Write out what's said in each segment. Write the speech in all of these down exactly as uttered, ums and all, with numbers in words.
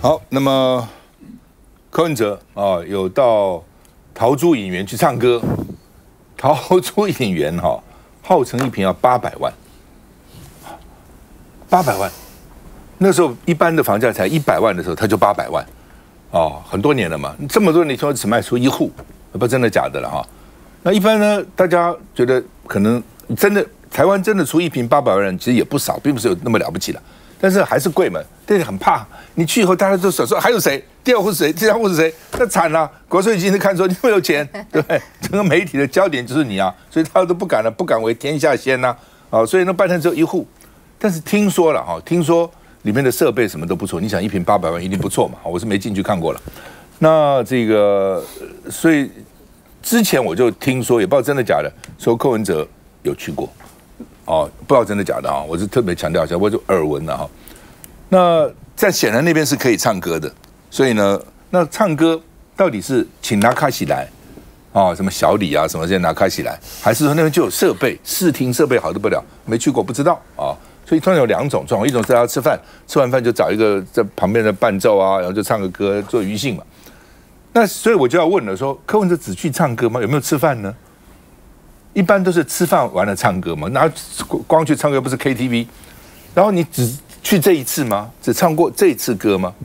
好，那么柯文哲啊，有到陶朱影园去唱歌。陶朱影园哈、哦，号称一瓶要八百万，八百万。那时候一般的房价才一百万的时候，他就八百万，哦，很多年了嘛。这么多年说只卖出一户，不真的假的了哈。那一般呢，大家觉得可能真的台湾真的出一瓶八百万人，其实也不少，并不是有那么了不起了。但是还是贵嘛，但是很怕。你去以后，大家都想说还有谁？第二户是谁？第三户是谁？那惨了！国税局看说你没有钱，对不对？整个媒体的焦点就是你啊，所以他都不敢了，不敢为天下先呐、啊。啊，所以那半天只有一户。但是听说了哈，听说里面的设备什么都不错。你想一瓶八百万一定不错嘛？我是没进去看过了。那这个，所以之前我就听说，也不知道真的假的，说柯文哲有去过。哦，不知道真的假的啊！我是特别强调一下，我就耳闻了哈。那在显然那边是可以唱歌的，所以呢，那唱歌到底是请拿卡西来，哦，什么小李啊，什么这些拿卡西来，还是说那边就有设备，视听设备好得不了？没去过不知道啊。所以通常有两种状况，一种是大家吃饭，吃完饭就找一个在旁边的伴奏啊，然后就唱个歌做娱性嘛。那所以我就要问了，说柯文哲只去唱歌吗？有没有吃饭呢？一般都是吃饭完了唱歌嘛，那光去唱歌不是 K T V， 然后你只去这一次吗？只唱过这一次歌吗？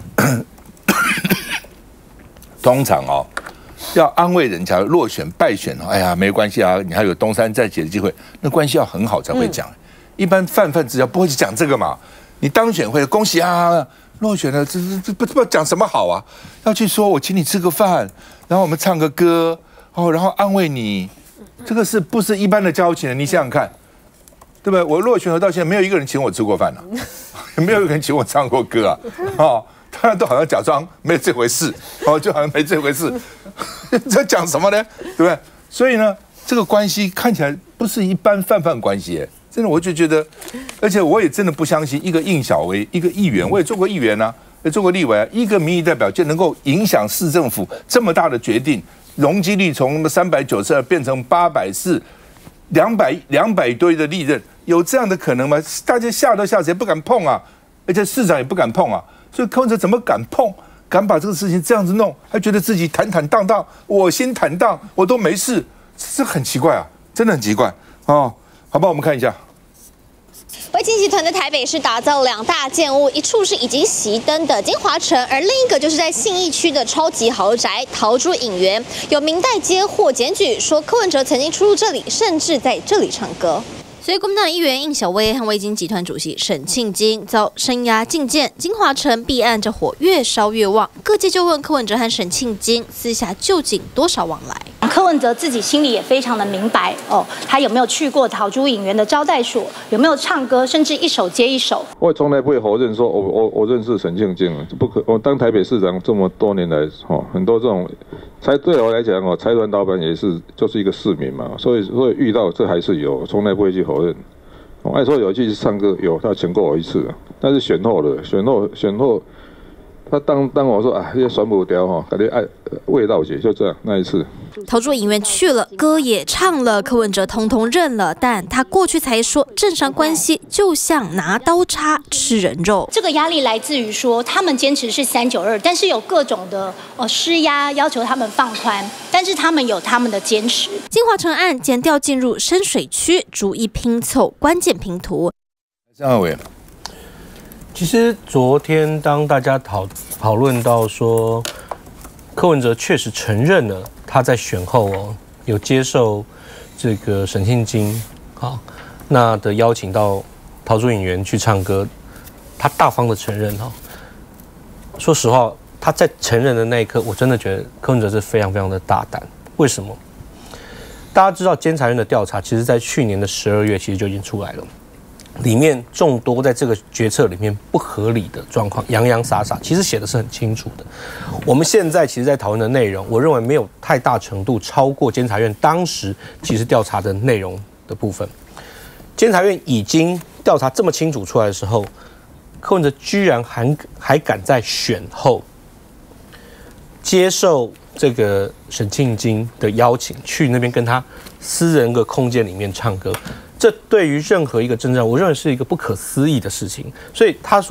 通常哦，要安慰人家落选败选哦，哎呀没关系啊，你还有东山再起的机会，那关系要很好才会讲。嗯、一般泛泛之交不会去讲这个嘛。你当选会恭喜啊，落选了，这这不知道讲什么好啊？要去说我请你吃个饭，然后我们唱个歌哦，然后安慰你。这个是不是一般的交情？你想想看，对不对？我落选到现在，没有一个人请我吃过饭啊，没有一个人请我唱过歌啊，哦，大家都好像假装没有这回事，哦，就好像没这回事，在讲什么呢？对不对？所以呢，这个关系看起来不是一般泛泛关系，真的，我就觉得，而且我也真的不相信一个应小薇，一个议员，我也做过议员啊，也做过立委啊，一个民意代表就能够影响市政府这么大的决定。容积率从三百九十二变成八百四，两百两百堆的利润，有这样的可能吗？大家吓都吓死，也不敢碰啊，而且市长也不敢碰啊，所以柯文哲怎么敢碰？敢把这个事情这样子弄，还觉得自己坦坦荡荡，我心坦荡，我都没事，这很奇怪啊，真的很奇怪哦。好吧，我们看一下。 维京集团在台北市打造两大建物，一处是已经熄灯的金华城，而另一个就是在信义区的超级豪宅陶朱影园。有明代接获检举，说柯文哲曾经出入这里，甚至在这里唱歌。所以，国民党议员应小薇和维京集团主席沈庆京遭声押禁见，金华城弊案这火越烧越旺。各界就问柯文哲和沈庆京私下究竟多少往来？ 柯文哲自己心里也非常的明白哦，他有没有去过陶朱影园的招待所，有没有唱歌，甚至一首接一首。 我从来不会否认说我我我认识沈庆京，不可。我当台北市长这么多年来，哦，很多这种财对我来讲哦，财团老板也是就是一个市民嘛，所以所以遇到这还是有，从来不会去否认。我爱说有去唱歌，有他请过我一次，但是选后的选后选后。他当当我说啊，这些选不掉哈，感觉爱味道姐就这样那一次。 陶朱影院去了，歌也唱了，柯文哲通通认了，但他过去才说政商关系就像拿刀叉吃人肉。 这个压力来自于说他们坚持是三九二，但是有各种的呃施压，要求他们放宽，但是他们有他们的坚持。 金华城案检调进入深水区，逐一拼凑关键拼图。 张二伟。 其实昨天当大家讨讨论到说，柯文哲确实承认了他在选后哦有接受这个沈庆京啊那的邀请到陶朱影园去唱歌，他大方的承认哈。说实话，他在承认的那一刻，我真的觉得柯文哲是非常非常的大胆。为什么？大家知道监察院的调查，其实在去年的十二月其实就已经出来了。里面众多在这个决策里面不合理的状况，洋洋洒洒，其实写的是很清楚的。我们现在其实在讨论的内容，我认为没有太大程度超过监察院当时其实调查的内容的部分。监察院已经调查这么清楚出来的时候，柯文哲居然还还敢在选后接受这个沈庆京的邀请，去那边跟他私人的空间里面唱歌。这对于任何一个政治人，我认为是一个不可思议的事情。所以他说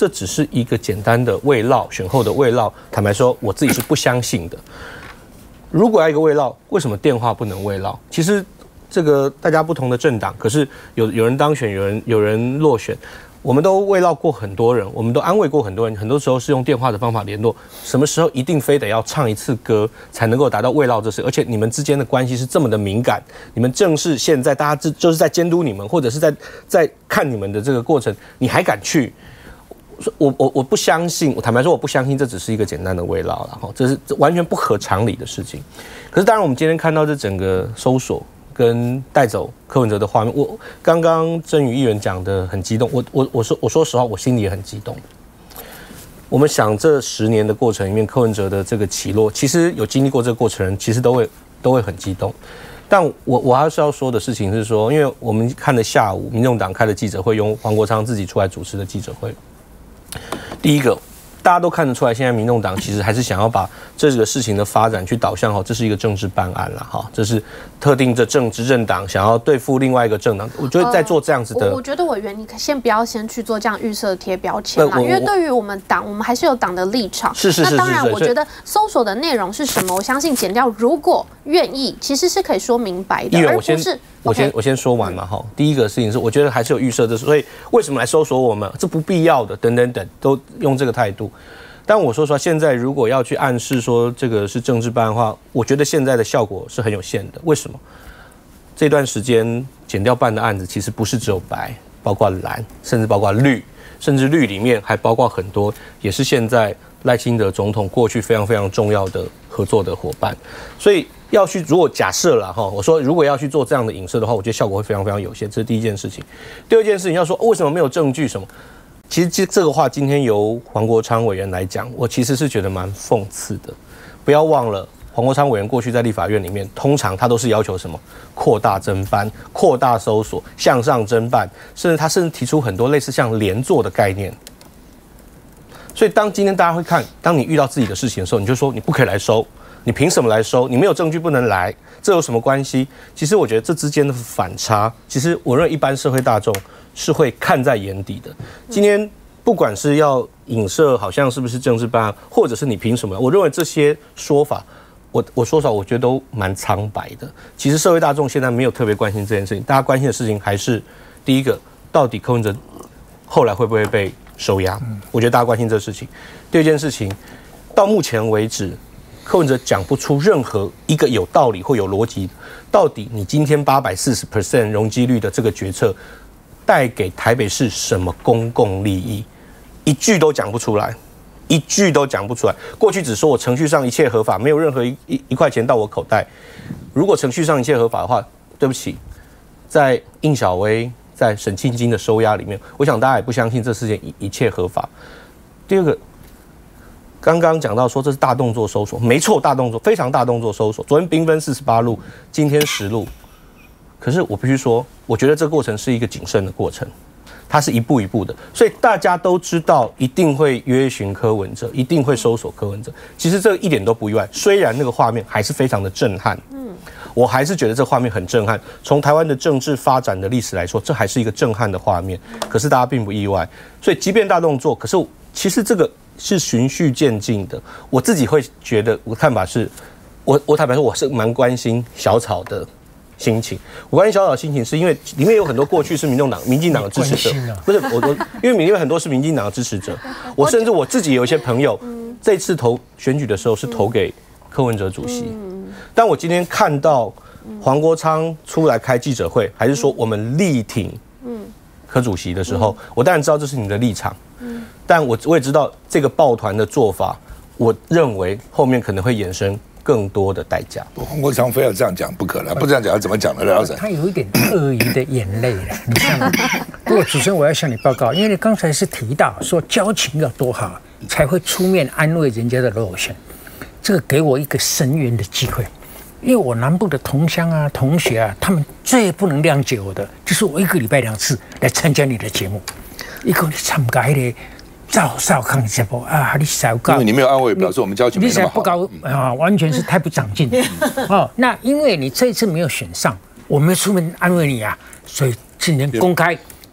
这只是一个简单的慰劳，选后的慰劳。坦白说，我自己是不相信的。如果要一个慰劳，为什么电话不能慰劳？其实这个大家不同的政党，可是有有人当选，有人有人落选。我们都慰劳过很多人，我们都安慰过很多人，很多时候是用电话的方法联络。什么时候一定非得要唱一次歌才能够达到慰劳这事？而且你们之间的关系是这么的敏感，你们正是现在大家就是在监督你们，或者是在在看你们的这个过程，你还敢去？我我我不相信，我坦白说我不相信这只是一个简单的慰劳了哈，这是这完全不合常理的事情。可是当然，我们今天看到这整个搜索跟带走柯文哲的画面，我刚刚郑宇议员讲的很激动，我我我说我说实话，我心里也很激动。我们想这十年的过程里面，柯文哲的这个起落，其实有经历过这个过程的人，其实都会都会很激动。但我我还是要说的事情是说，因为我们看了下午民众党开的记者会，用黄国昌自己出来主持的记者会。第一个，大家都看得出来，现在民众党其实还是想要把这个事情的发展去导向哈，这是一个政治办案了哈，这是特定的政治政党想要对付另外一个政党。我觉得在做这样子的， 呃、我, 我觉得委员你先不要先去做这样预设贴标签啦，因为对于我们党，我们还是有党的立场。 是是是是。 那当然，我觉得搜索的内容是什么，我相信检调如果愿意，其实是可以说明白的，而不是。 我先我先说完嘛哈，第一个事情是，我觉得还是有预设的，所以为什么来搜索我们，这不必要的，等等等，都用这个态度。但我说实话，现在如果要去暗示说这个是政治办的话，我觉得现在的效果是很有限的。为什么？这段时间检调办的案子其实不是只有白，包括蓝，甚至包括绿，甚至绿里面还包括很多也是现在赖清德总统过去非常非常重要的合作的伙伴，所以。要去，如果假设了哈，我说如果要去做这样的影射的话，我觉得效果会非常非常有限，这是第一件事情。第二件事情要说、哦、为什么没有证据什么？其实这这个话今天由黄国昌委员来讲，我其实是觉得蛮讽刺的。不要忘了，黄国昌委员过去在立法院里面，通常他都是要求什么扩大侦办、扩大搜索、向上侦办，甚至他甚至提出很多类似像连坐的概念。所以当今天大家会看，当你遇到自己的事情的时候，你就说你不可以来收。你凭什么来收？你没有证据不能来，这有什么关系？其实我觉得这之间的反差，其实我认为一般社会大众是会看在眼底的。今天不管是要影射，好像是不是政治办案，或者是你凭什么？我认为这些说法，我我说实话，我觉得都蛮苍白的。其实社会大众现在没有特别关心这件事情，大家关心的事情还是第一个，到底柯文哲后来会不会被收押？我觉得大家关心这事情。第二件事情，到目前为止。柯文哲讲不出任何一个有道理或有逻辑，到底你今天八百四十 percent 容积率的这个决策带给台北市什么公共利益？一句都讲不出来，一句都讲不出来。过去只说我程序上一切合法，没有任何一一一块钱到我口袋。如果程序上一切合法的话，对不起，在应小薇在沈庆金的收押里面，我想大家也不相信这事件一一切合法。第二个。刚刚讲到说这是大动作搜索，没错，大动作非常大动作搜索。昨天兵分四十八路，今天十路。可是我必须说，我觉得这个过程是一个谨慎的过程，它是一步一步的，所以大家都知道一定会约询柯文哲，一定会搜索柯文哲。其实这一点都不意外，虽然那个画面还是非常的震撼，嗯，我还是觉得这画面很震撼。从台湾的政治发展的历史来说，这还是一个震撼的画面。可是大家并不意外，所以即便大动作，可是其实这个。是循序渐进的，我自己会觉得，我的看法是，我我坦白说，我是蛮关心小草的心情。我关心小草的心情，是因为里面有很多过去是民众党、民进党的支持者，不是我我，因为里面很多是民进党的支持者，我甚至我自己有一些朋友，这次投选举的时候是投给柯文哲主席，但我今天看到黄国昌出来开记者会，还是说我们力挺柯主席的时候，我当然知道这是你的立场。但我我也知道这个抱团的做法，我认为后面可能会衍生更多的代价。 黄国昌非要这样讲不可能，不这样讲要怎么讲呢？廖老师， 他有一点鳄鱼的眼泪了，你看吗？不过主持人我要向你报告，因为你刚才是提到说交情要多好，才会出面安慰人家的落选，这个给我一个伸冤的机会。因为我南部的同乡啊、同学啊，他们最不能谅解我的，就是我一个礼拜两次来参加你的节目，一个你参加的。赵少康节目啊，你少高， 因为你没有安慰，表示我们交情没那么好。 你不高啊，完全是太不长进哦。那因为你这一次没有选上，我没有出门安慰你啊，所以今天公开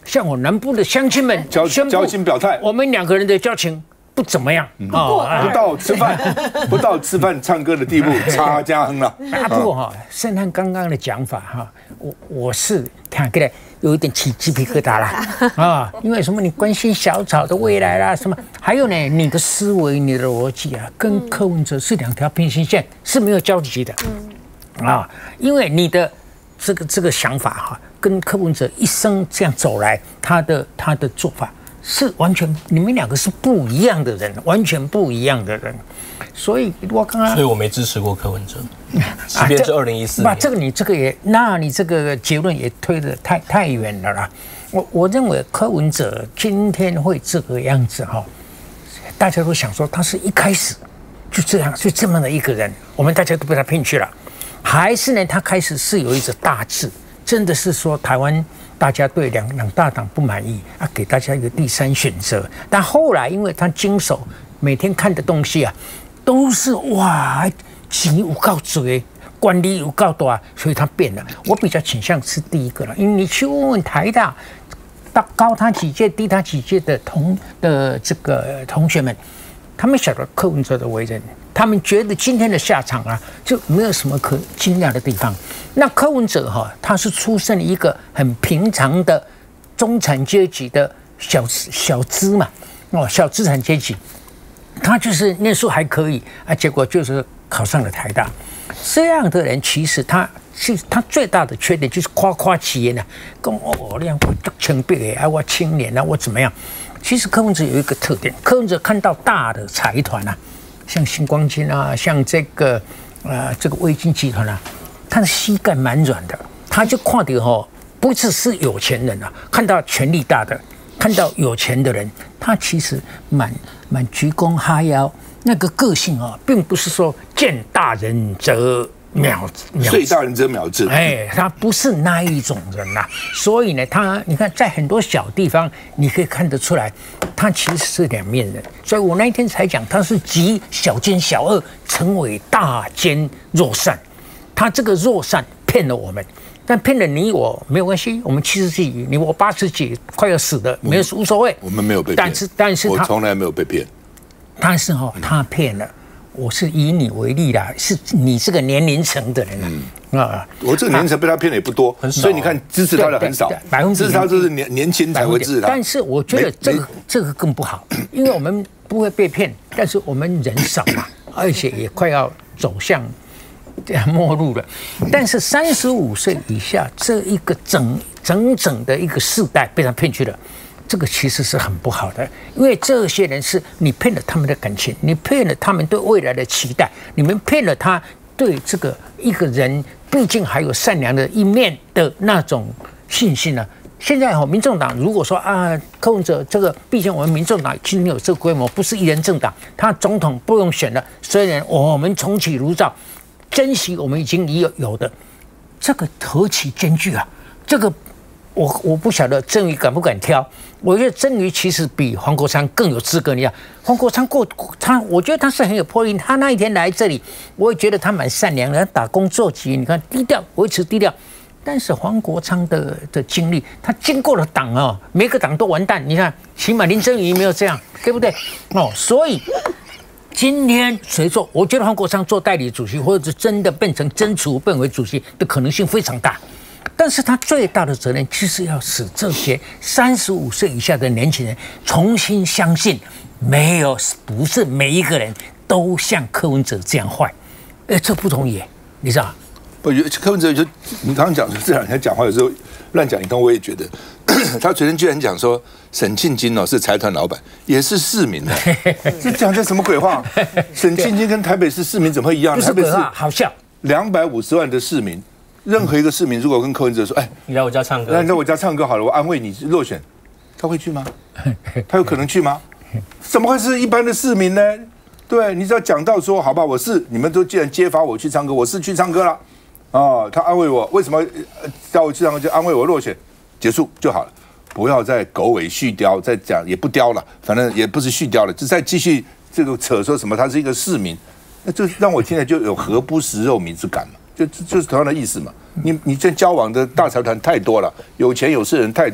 向我南部的乡亲们交宣布交情表态， 我们两个人的交情不怎么样， 哦，不到吃饭不到吃饭唱歌的地步，差家亨了。 啊，不过哈，盛汉刚刚的讲法哈，我我是看起来有一点起鸡皮疙瘩啦啊，因为什么？你关心小草的未来啦，什么？还有呢，你的思维、你的逻辑啊，跟柯文哲是两条平行线，是没有交集的。嗯啊，因为你的这个这个想法哈，跟柯文哲一生这样走来，他的他的做法。是完全，你们两个是不一样的人，完全不一样的人，所以我刚刚， 所以我没支持过柯文哲，即便是二零一四年。 这个你这个也，那你这个结论也推得太太远了啦。我我认为柯文哲今天会这个样子哈，大家都想说他是一开始就这样，就这么的一个人，我们大家都被他骗去了，还是呢他开始是有一个大志，真的是说台湾。大家对两两大党不满意啊，给大家一个第三选择。但后来，因为他经手每天看的东西啊，都是哇，钱有够多，管理有够大，所以他变了。我比较倾向是第一个了，因为你去问问台大高他几届、低他几届的同的这个同学们，他们晓得柯文哲的为人。他们觉得今天的下场啊，就没有什么可惊讶的地方。那柯文哲哈，他是出身一个很平常的中产阶级的小小资嘛，哦，小资产阶级，他就是念书还可以啊，结果就是考上了台大。这样的人其实他是他最大的缺点就是夸夸其言啊，跟我这样我清白啊，我青年啊，我怎么样？其实柯文哲有一个特点，柯文哲看到大的财团啊。像星光金啊，像这个呃这个微金集团啊，他的膝盖蛮软的，他就看到哈，不只是有钱人啊，看到权力大的，看到有钱的人，他其实蛮蛮鞠躬哈腰，那个个性啊，并不是说见大人则秒秒对大人则秒之， 哎，他不是那一种人呐、啊，所以呢，他你看在很多小地方，你可以看得出来。他其实是两面人，所以我那一天才讲，他是集小奸小恶成为大奸若善。他这个若善骗了我们，但骗了你我没有关系，我们七十几，你我八十几，快要死的，没有无所谓。 我们没有被骗， 但是但是我从来没有被骗。 但是哈、哦，他骗了。我是以你为例啦，是你这个年龄层的人啊。嗯、啊， 我这个年龄层被他骗的也不多，所以你看支持他的很少，支持他就是年年轻才会支持他。 但是我觉得这个这个更不好，因为我们不会被骗，但是我们人少嘛，而且也快要走向这样末路了。但是三十五岁以下这一个整整整的一个世代被他骗去了。这个其实是很不好的，因为这些人是你骗了他们的感情，你骗了他们对未来的期待，你们骗了他对这个一个人毕竟还有善良的一面的那种信心呢、啊。现在哈、哦，民众党如果说啊，柯文哲这个，毕竟我们民众党今天有这个规模，不是一人政党，他总统不用选了，虽然我们重启炉灶，珍惜我们已经已有有的，这个何其艰巨啊！这个。我我不晓得郑瑜敢不敢挑，我觉得郑瑜其实比黄国昌更有资格。你看黄国昌过他，我觉得他是很有魄力。他那一天来这里，我也觉得他蛮善良的，打工做起，你看低调，维持低调。但是黄国昌的的经历，他经过了党哦，每个党都完蛋。你看，起码林郑瑜没有这样，对不对？哦，所以今天谁做？我觉得黄国昌做代理主席，或者是真的变成真储变为主席的可能性非常大。但是他最大的责任就是要使这些三十五岁以下的年轻人重新相信，没有不是每一个人都像柯文哲这样坏，哎，这不容易，你知道？ 不，柯文哲就你刚刚讲这两天讲话有时候乱讲一通，我也觉得他昨天居然讲说沈庆金哦是财团老板，也是市民的，这讲这什么鬼话？沈庆金跟台北市市民怎么会一样？ 不是鬼话，好笑， 两百五十万的市民。任何一个市民如果跟柯文哲说：“哎， 你来我家唱歌， 那你来我家唱歌好了，我安慰你落选。”他会去吗？他有可能去吗？怎么会是一般的市民呢？对，你只要讲到说，好吧，我是你们都既然揭发我去唱歌，我是去唱歌了。哦，他安慰我，为什么叫我去唱歌就安慰我落选，结束就好了，不要再狗尾续貂，再讲也不雕了，反正也不是续貂了，就再继续这个扯说什么他是一个市民，那就让我听了就有何不食肉糜之感嘛。就就是同样的意思嘛，你你这交往的大财团太多了，有钱有势的人太多了，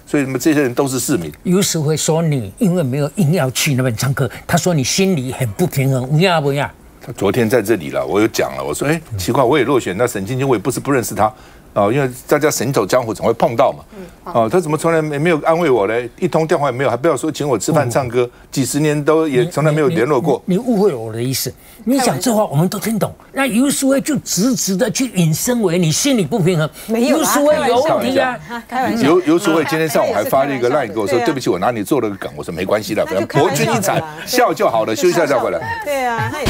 所以什么这些人都是市民。 有时会说你因为没有硬要去那边唱歌，他说你心里很不平衡，有不有？ 他昨天在这里了，我有讲了，我说哎，奇怪，我也落选，那沈清清我也不是不认识他。哦，因为大家行走江湖总会碰到嘛。哦，他怎么从来没没有安慰我嘞？一通电话也没有，还不要说请我吃饭唱歌，几十年都也从来没有联络过。 你误会了我的意思，你讲这话我们都听懂。那游淑慧就直直的去引申为你心里不平衡， 没有游淑慧有问题啊。 开玩笑。 游游淑慧今天上午还发了一个 line 给我说，对不起，我拿你做了个梗。我说没关系的，反正博君一彩，笑就好了，休息一下再回来。 对啊，他也。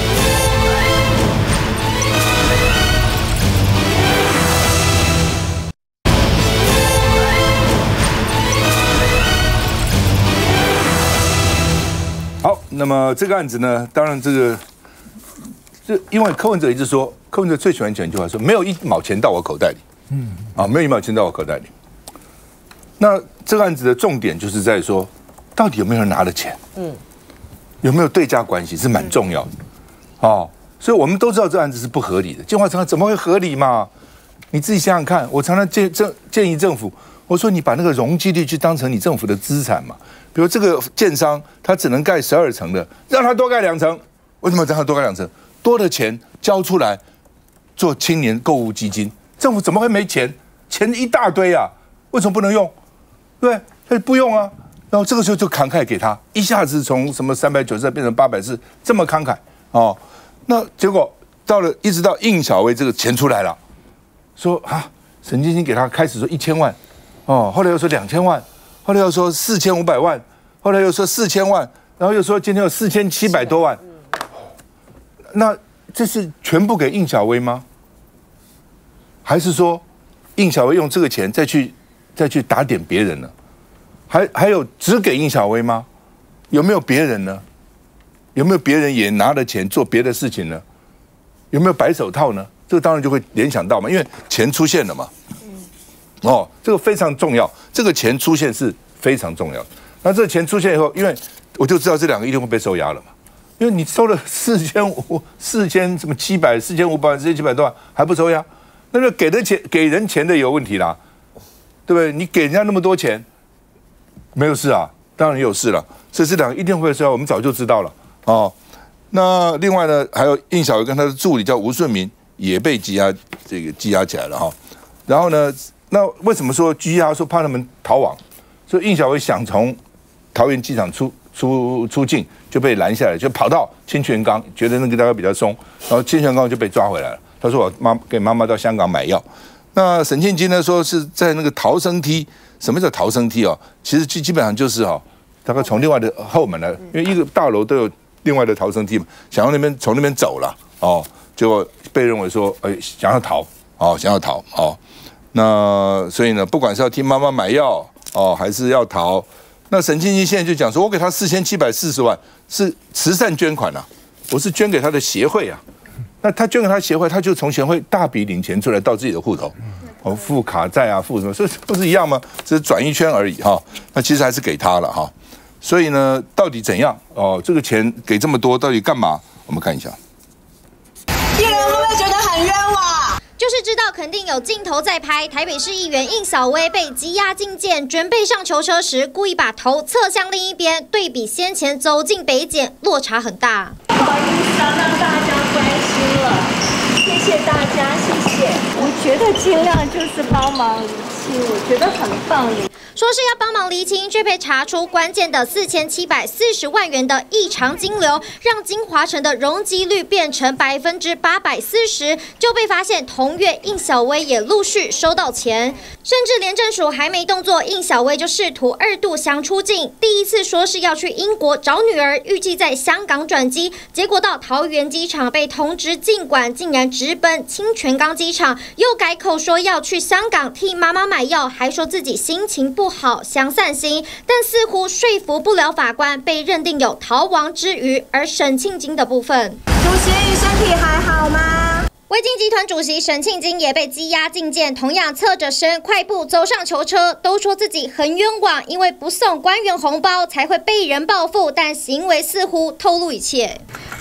好，那么这个案子呢，当然这个，这因为柯文哲一直说，柯文哲最喜欢讲一句话，说没有一毛钱到我口袋里，嗯，啊，没有一毛钱到我口袋里。那这个案子的重点就是在说，到底有没有人拿了钱，嗯，有没有对价关系是蛮重要的，哦，所以我们都知道这案子是不合理的。建华常怎么会合理嘛？你自己想想看，我常常建政建议政府，我说你把那个容积率去当成你政府的资产嘛。比如这个建商，他只能盖十二层的，让他多盖两层。为什么让他多盖两层？多的钱交出来做青年购物基金，政府怎么会没钱？钱一大堆啊，为什么不能用？对，他不用啊。然后这个时候就慷慨给他，一下子从什么三百九十变成八百四，这么慷慨哦。那结果到了一直到应小薇这个钱出来了，说啊，沈晶晶给他开始说一千万，哦，后来又说两千万。后来又说四千五百万，后来又说四千万，然后又说今天有四千七百多万，那这是全部给应小薇吗？还是说应小薇用这个钱再去再去打点别人呢？还还有只给应小薇吗？有没有别人呢？有没有别人也拿了钱做别的事情呢？有没有白手套呢？这个当然就会联想到嘛，因为钱出现了嘛。哦，这个非常重要，这个钱出现是非常重要的。那这个钱出现以后，因为我就知道这两个一定会被收押了嘛，因为你收了四千五、四千什么七百、四千五百万、四千七百多万还不收押，那个给的钱给人钱的有问题啦，对不对？你给人家那么多钱，没有事啊，当然有事了。所以这两个一定会被收押，我们早就知道了哦。那另外呢，还有应小薇跟他的助理叫吴顺民也被羁押，这个羁押起来了哈。然后呢？那为什么说拘押？说怕他们逃亡，所以应小薇想从桃园机场出出出境，就被拦下来，就跑到清泉岗，觉得那个大概比较松，然后清泉岗就被抓回来了。他说我妈给妈妈到香港买药。那沈庆金呢说是在那个逃生梯，什么叫逃生梯哦？其实基基本上就是哈、哦，大概从另外的后门来，因为一个大楼都有另外的逃生梯嘛，想要那边从那边走了哦，结果被认为说哎想要逃哦，想要逃哦。那所以呢，不管是要替妈妈买药哦，还是要逃，那沈庆金现在就讲说，我给他四千七百四十万是慈善捐款啊，我是捐给他的协会啊。那他捐给他协会，他就从协会大笔领钱出来到自己的户头，哦，付卡债啊，付什么，所以不是一样吗？只是转一圈而已哈。那其实还是给他了哈。所以呢，到底怎样？哦，这个钱给这么多，到底干嘛？我们看一下。 艺人会不会觉得很冤枉？ 就是知道肯定有镜头在拍，台北市议员应小薇被羁押禁见，准备上囚车时，故意把头侧向另一边，对比先前走进北检，落差很大。 不好意思啊，让大家关心了，谢谢大家，谢谢。我觉得尽量就是帮忙厘清，我觉得很棒。 说是要帮忙厘清，却被查出关键的四千七百四十万元的异常金流，让金华城的容积率变成百分之八百四十，就被发现同月应小薇也陆续收到钱，甚至廉政署还没动作，应小薇就试图二度想出境，第一次说是要去英国找女儿，预计在香港转机，结果到桃园机场被通知进馆，竟然直奔清泉岗机场，又改口说要去香港替妈妈买药，还说自己心情不好想散心，但似乎说服不了法官，被认定有逃亡之余。而沈庆金的部分， 主席身体还好吗？ 维京集团主席沈庆金也被羁押禁见，同样侧着身快步走上囚车，都说自己很冤枉，因为不送官员红包才会被人报复，但行为似乎透露一切。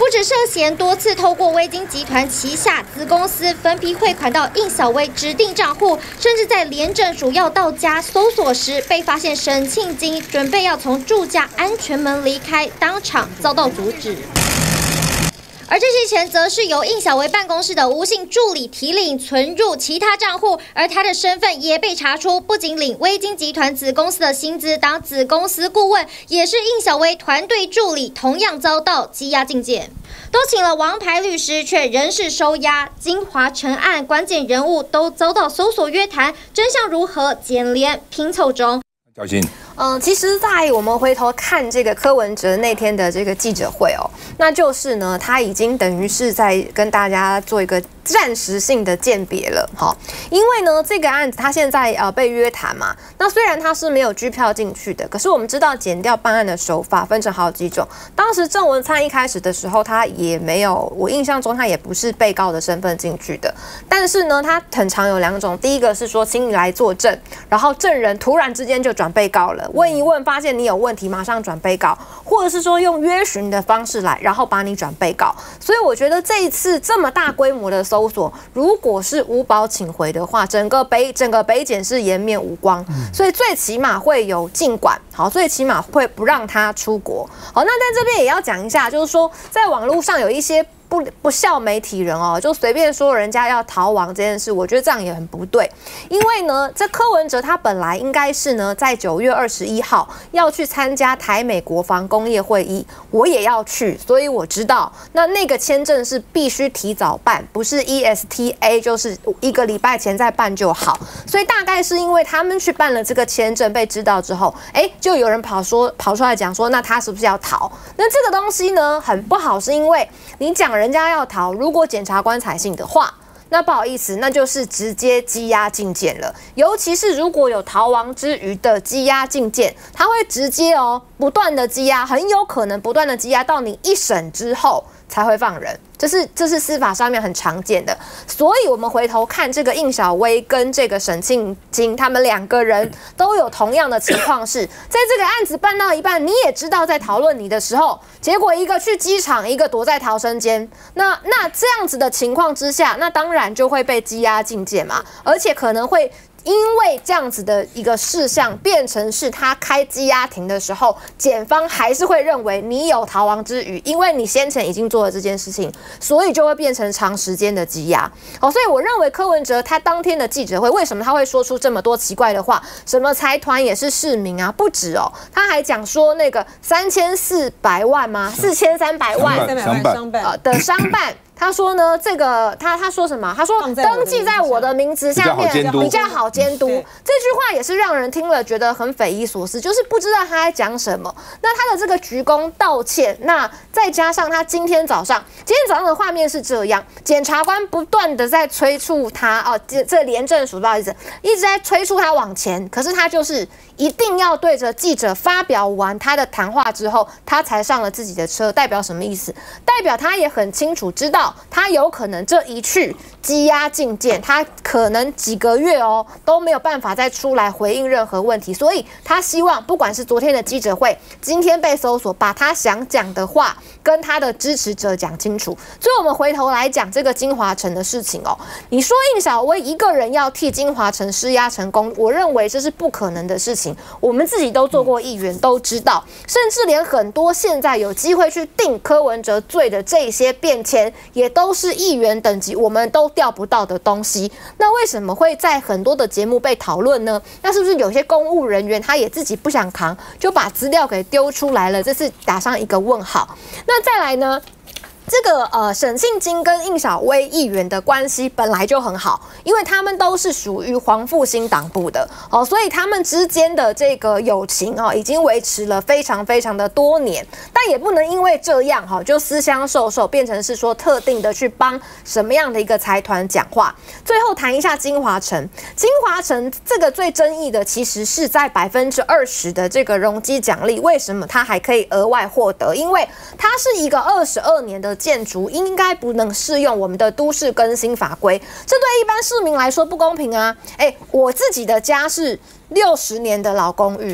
不止涉嫌多次透过威金集团旗下子公司分批汇款到应小薇指定账户，甚至在廉政署要到家搜索时，被发现沈庆金准备要从住家安全门离开，当场遭到阻止。而这些钱则是由应小薇办公室的吴姓助理提领存入其他账户，而他的身份也被查出，不仅领威金集团子公司的薪资当子公司顾问，也是应小薇团队助理，同样遭到羁押禁见。都请了王牌律师，却仍是收押。金华城案关键人物都遭到搜索约谈，真相如何？检联拼凑中。 小心。 嗯，其实，在我们回头看这个柯文哲那天的这个记者会哦，那就是呢，他已经等于是在跟大家做一个暂时性的鉴别了，哈。因为呢，这个案子他现在呃被约谈嘛，那虽然他是没有拘票进去的，可是我们知道检调办案的手法分成好几种。当时郑文灿一开始的时候，他也没有，我印象中他也不是被告的身份进去的，但是呢，他很常有两种，第一个是说请你来作证，然后证人突然之间就转被告了。问一问，发现你有问题，马上转被告，或者是说用约询的方式来，然后把你转被告。所以我觉得这一次这么大规模的搜索，如果是无保请回的话，整个北整个北检是颜面无光，所以最起码会有禁管，好，最起码会不让他出国。好，那在这边也要讲一下，就是说在网络上有一些不不孝媒体人哦，就随便说人家要逃亡这件事，我觉得这样也很不对。因为呢，这柯文哲他本来应该是呢，在九月二十一号要去参加台美国防工业会议，我也要去，所以我知道那那个签证是必须提早办，不是 E S T A 就是一个礼拜前再办就好。所以大概是因为他们去办了这个签证，被知道之后，哎，就有人跑说跑出来讲说，那他是不是要逃？那这个东西呢，很不好，是因为你讲人家要逃，如果检察官采信的话，那不好意思，那就是直接羁押禁见了。尤其是如果有逃亡之余的羁押禁见，他会直接哦不断的羁押，很有可能不断的羁押到你一审之后才会放人。这是这是司法上面很常见的，所以我们回头看这个应小薇跟这个沈庆金，他们两个人都有同样的情况是，在这个案子办到一半，你也知道在讨论你的时候，结果一个去机场，一个躲在逃生间，那那这样子的情况之下，那当然就会被羁押禁见嘛，而且可能会。因为这样子的一个事项变成是他开羁押庭的时候，检方还是会认为你有逃亡之余，因为你先前已经做了这件事情，所以就会变成长时间的羁押。好，所以我认为柯文哲他当天的记者会，为什么他会说出这么多奇怪的话？什么财团也是市民啊，不止哦，他还讲说那个三千四百万吗？四千三百万呃的商办。他说呢，这个他他说什么？他说登记在我的名字下面比较好监督。这句话也是让人听了觉得很匪夷所思，就是不知道他在讲什么。那他的这个鞠躬道歉，那再加上他今天早上，今天早上的画面是这样，检察官不断的在催促他哦，这这廉政署不好意思，一直在催促他往前，可是他就是一定要对着记者发表完他的谈话之后，他才上了自己的车，代表什么意思？代表他也很清楚知道。他有可能这一去羁押禁见，他可能几个月哦都没有办法再出来回应任何问题，所以他希望不管是昨天的记者会，今天被搜索，把他想讲的话跟他的支持者讲清楚。所以我们回头来讲这个金华城的事情哦，你说应小薇一个人要替金华城施压成功，我认为这是不可能的事情。我们自己都做过议员，都知道，甚至连很多现在有机会去定柯文哲罪的这些变迁，也都是议员等级我们都调不到的东西。那为什么会在很多的节目被讨论呢？那是不是有些公务人员他也自己不想扛，就把资料给丢出来了？这是打上一个问号。那再来呢？这个呃，沈庆金跟应小薇议员的关系本来就很好，因为他们都是属于黄复兴党部的，哦，所以他们之间的这个友情哦，已经维持了非常非常的多年。但也不能因为这样哈，就私相授受，变成是说特定的去帮什么样的一个财团讲话。最后谈一下金华城，金华城这个最争议的其实是在百分之二十的这个容积奖励，为什么它还可以额外获得？因为它是一个二十二年的建筑，应该不能适用我们的都市更新法规，这对一般市民来说不公平啊！哎，我自己的家是六十年的老公寓，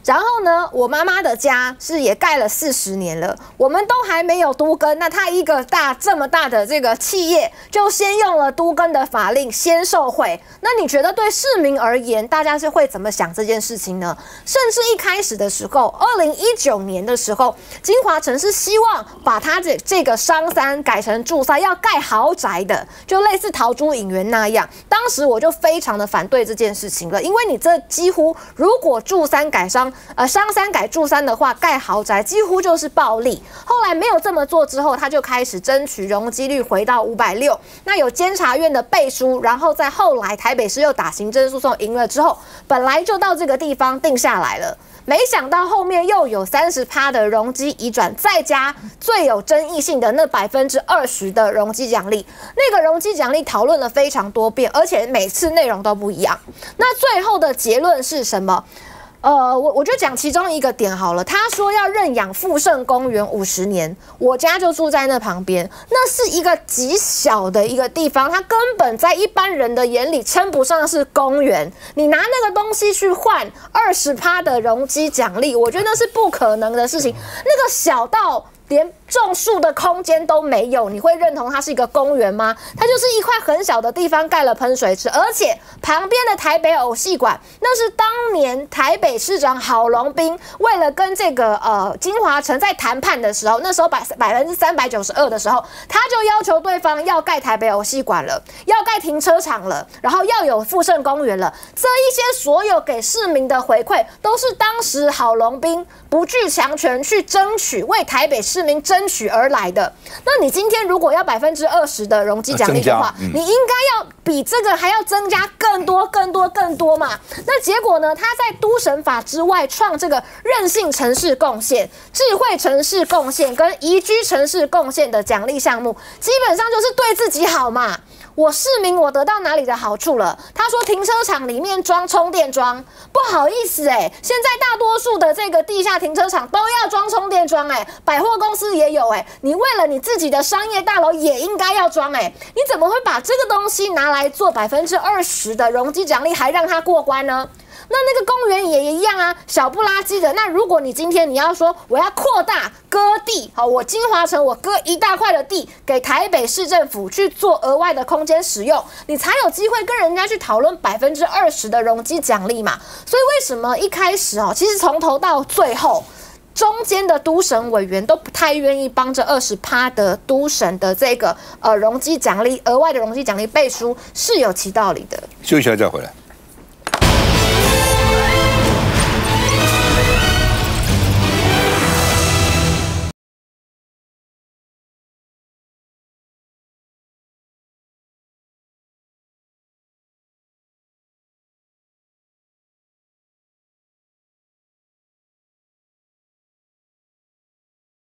然后呢，我妈妈的家是也盖了四十年了，我们都还没有都更，那他一个大这么大的这个企业，就先用了都更的法令先受贿。那你觉得对市民而言，大家是会怎么想这件事情呢？甚至一开始的时候，二零一九年的时候，金华城是希望把它这这个商三改成住三，要盖豪宅的，就类似陶朱隐园那样。当时我就非常的反对这件事情了，因为你这几乎如果住三改商。呃，商三改住三的话，盖豪宅几乎就是暴利。后来没有这么做之后，他就开始争取容积率回到五百六。那有监察院的背书，然后在后来台北市又打行政诉讼赢了之后，本来就到这个地方定下来了。没想到后面又有三十趴的容积移转，再加最有争议性的那百分之二十的容积奖励。那个容积奖励讨论了非常多遍，而且每次内容都不一样。那最后的结论是什么？呃，我我就讲其中一个点好了。他说要认养富盛公园五十年，我家就住在那旁边，那是一个极小的一个地方，它根本在一般人的眼里称不上是公园。你拿那个东西去换二十趴的容积奖励，我觉得那是不可能的事情。那个小到连种树的空间都没有，你会认同它是一个公园吗？它就是一块很小的地方盖了喷水池，而且旁边的台北偶戏馆，那是当年台北市长郝龙斌为了跟这个呃金华城在谈判的时候，那时候百百分之三百九十二的时候，他就要求对方要盖台北偶戏馆了，要盖停车场了，然后要有富盛公园了。这一些所有给市民的回馈，都是当时郝龙斌不惧强权去争取，为台北市民争取而来的。那你今天如果要百分之二十的容积奖励的话，嗯、你应该要比这个还要增加更多、更多、更多嘛？那结果呢？他在都审法之外创这个韧性城市贡献、智慧城市贡献跟宜居城市贡献的奖励项目，基本上就是对自己好嘛。我市民我得到哪里的好处了？他说停车场里面装充电桩，不好意思哎、欸，现在大多数的这个地下停车场都要装充电桩哎、欸，百货公司也有哎、欸，你为了你自己的商业大楼也应该要装哎、欸，你怎么会把这个东西拿来做百分之二十的容积奖励，还让它过关呢？那那个公园也一样啊，小不拉几的。那如果你今天你要说我要扩大割地，好，我金华城我割一大块的地给台北市政府去做额外的空间使用，你才有机会跟人家去讨论百分之二十的容积奖励嘛。所以为什么一开始哦，其实从头到最后，中间的都审委员都不太愿意帮这二十趴的都审的这个呃容积奖励额外的容积奖励背书，是有其道理的。 休息一下再回来。